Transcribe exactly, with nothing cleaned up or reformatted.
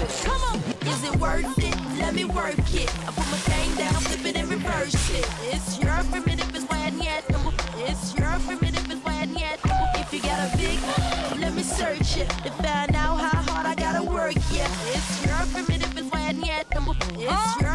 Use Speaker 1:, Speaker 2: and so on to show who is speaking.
Speaker 1: Come on. Is it worth it? Let me work it. I put my thing down, flip it and reverse it. It's your primitive is when yet. It's your primitive is when yet. If you got a big, let me search it to find out how hard I gotta work. Yeah, it's your primitive is when yet. It's your